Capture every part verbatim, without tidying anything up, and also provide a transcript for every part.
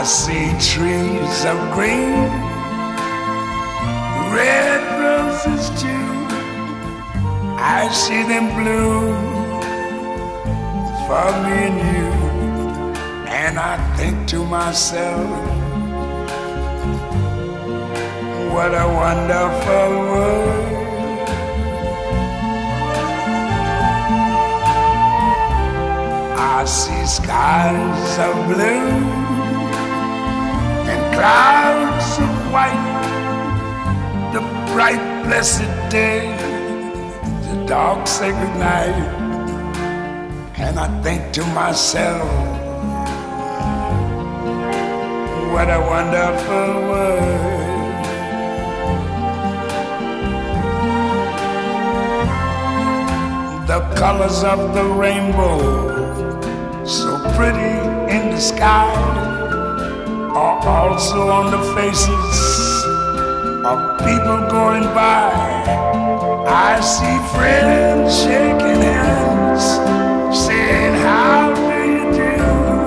see trees of green, red roses too. I see them bloom for me and you. And I think to myself, what a wonderful world. I see skies of blue and clouds of white, the bright blessed day, the dark sacred night. And I think to myself, what a wonderful world. The colors of the rainbow, so pretty in the sky, are also on the faces of people going by. I see friends shaking hands, saying, how do you do?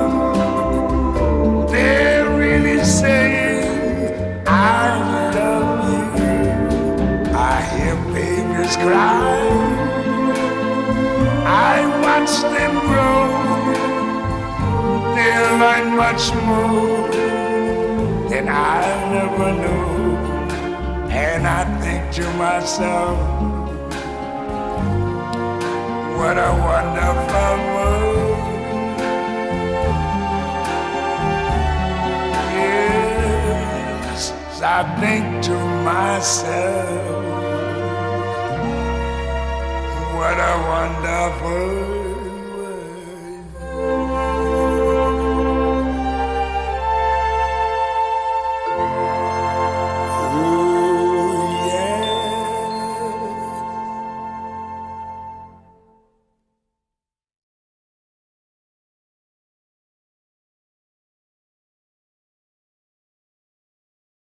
They're really saying, I love you. I hear babies cry, I watch them grow. They'll learn much more than I never knew. And I think to myself, what a wonderful world. Yes, I think to myself, what a wonderful world.